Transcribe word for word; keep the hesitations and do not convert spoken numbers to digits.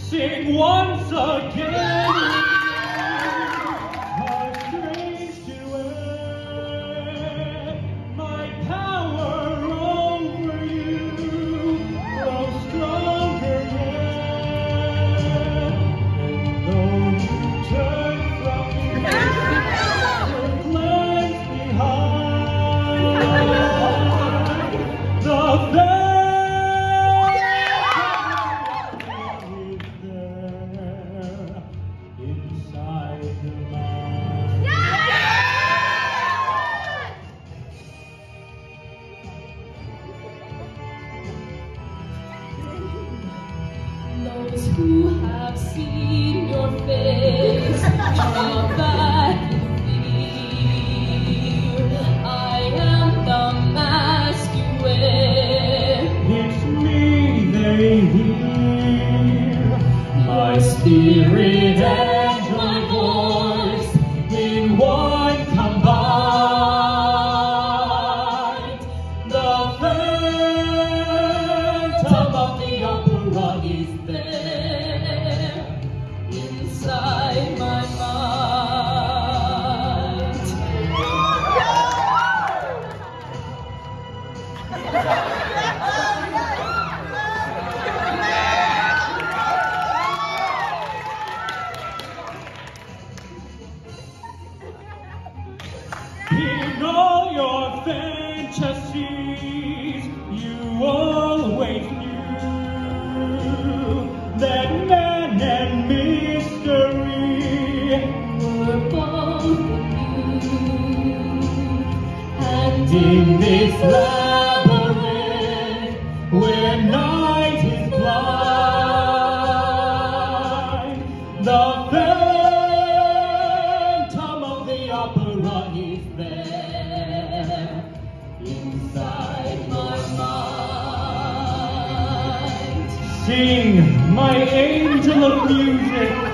sing once again. A strange duet, my power over you grows stronger yet. Though you turn from me, your glance behind, the those who have seen your face draw back in fear. I am the mask you wear. It's me they hear, my spirit and my voice in one combined. The phantom of the opera is there inside my mind. In all your fantasies, you always knew that man and mystery were both of you. And in this labyrinth where night is blind, the phantom of the opera is there inside my mind. Sing, my angel of music,